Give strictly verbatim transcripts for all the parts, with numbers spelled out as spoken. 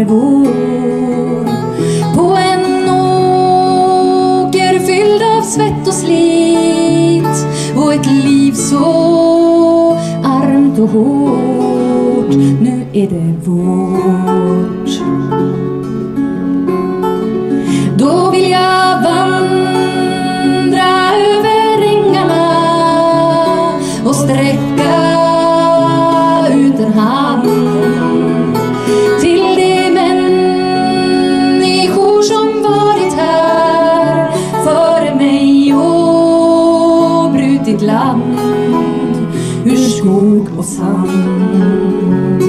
är vår. På en åker fylld av svett och slit, och ett liv så armt och hårt, nu är det vårt. Då vill jag vandra över ängarna och sträcka ut en hand till de människor som varit här före mig och brutit land ur skog och sand.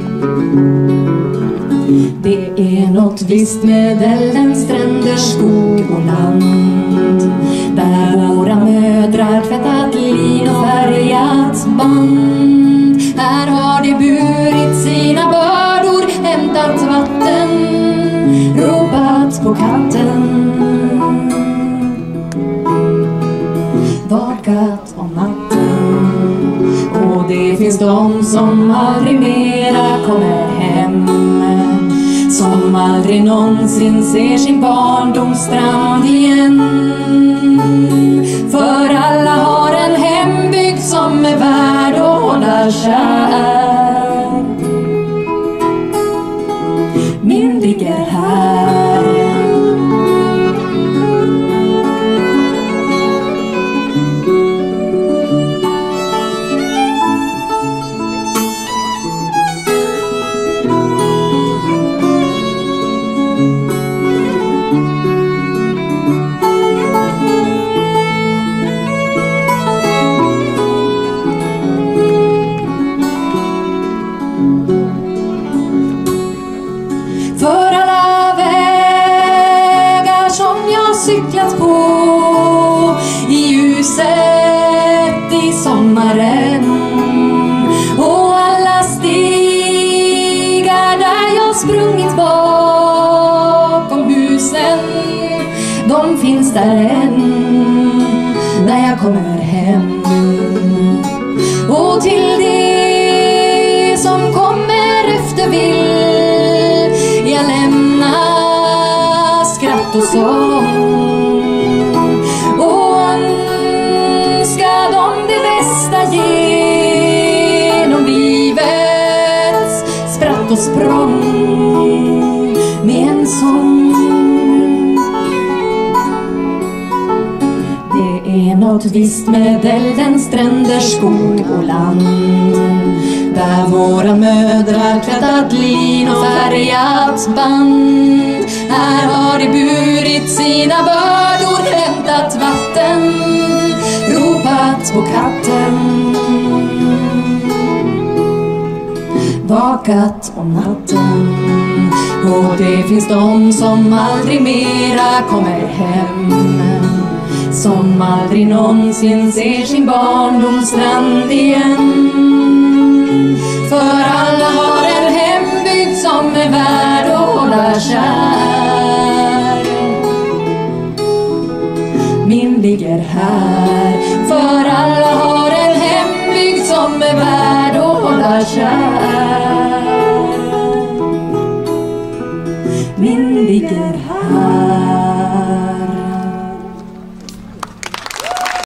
Det är något visst med Dälens stränder, skog och land, där våra mödrar tvättat lin och färgat band. Här har de burit sina bördor, hämtat vatten, ropat på katten, vakat om natten. Och det finns de som aldrig mera kommer hem, som aldrig någonsin ser sin barndomsstrand igen. För alla har en hembygd som är värd att hålla kär. Min ligger här. För alla vägar som jag cyklat på i ljuset i sommaren, och alla stigar där jag sprungit bakom husen, de finns där än när jag kommer hem. Och till det som kommer efter vill jag lämna skratt och sång, och önska dem det bästa genom livets spratt och språng med en sång. Det är något visst med Dälens stränder, skog och land, där våra mödrar tvättat lin och färgat band. Här har de burit sina bördor, hämtat vatten, ropat på katten, vakat om natten. Och det finns de som aldrig mera kommer hem, som aldrig någonsin ser sin barndomsstrand igen. För alla har en hembygd som är värd att hålla kär. Min ligger här. För alla har en hembygd som är värd att hålla kär. Min ligger här.